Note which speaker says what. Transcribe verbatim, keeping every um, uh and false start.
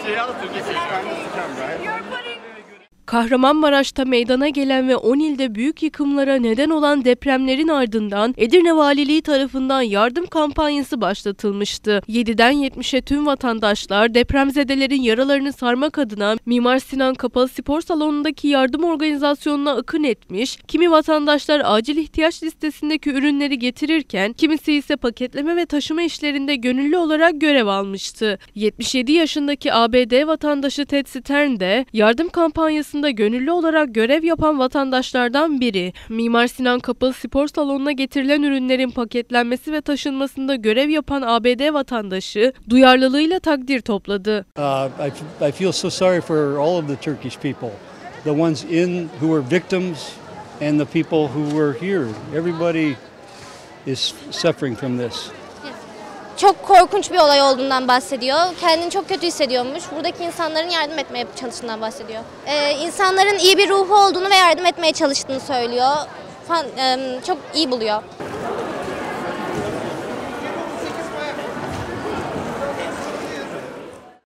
Speaker 1: Kahramanmaraş'ta meydana gelen ve on ilde büyük yıkımlara neden olan depremlerin ardından Edirne Valiliği tarafından yardım kampanyası başlatılmıştı. yediden yetmişe tüm vatandaşlar depremzedelerin yaralarını sarmak adına Mimar Sinan Kapalı Spor Salonu'ndaki yardım organizasyonuna akın etmiş, kimi vatandaşlar acil ihtiyaç listesindeki ürünleri getirirken kimisi ise paketleme ve taşıma işlerinde gönüllü olarak görev almıştı. yetmiş yedi yaşındaki A B D vatandaşı Ted Stern de yardım kampanyasında gönüllü olarak görev yapan vatandaşlardan biri. Mimar Sinan Kapalı Spor Salonu'na getirilen ürünlerin paketlenmesi ve taşınmasında görev yapan A B D vatandaşı duyarlılığıyla takdir topladı.
Speaker 2: Uh, I, I feel so sorry for all of the Turkish people, the ones in who were victims and the people who were here. Everybody is suffering from this.
Speaker 3: Çok korkunç bir olay olduğundan bahsediyor. Kendini çok kötü hissediyormuş. Buradaki insanların yardım etmeye çalıştığından bahsediyor. Ee, insanların iyi bir ruhu olduğunu ve yardım etmeye çalıştığını söylüyor. Falan, e, çok iyi buluyor.